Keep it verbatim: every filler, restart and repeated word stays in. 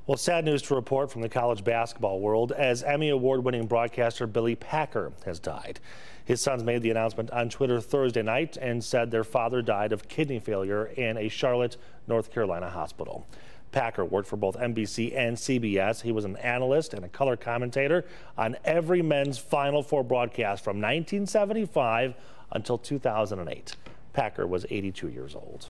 Well, sad news to report from the college basketball world as Emmy Award-winning broadcaster Billy Packer has died. His sons made the announcement on Twitter Thursday night and said their father died of kidney failure in a Charlotte, North Carolina hospital. Packer worked for both N B C and C B S. He was an analyst and a color commentator on every men's Final Four broadcast from nineteen seventy-five until two thousand eight. Packer was eighty-two years old.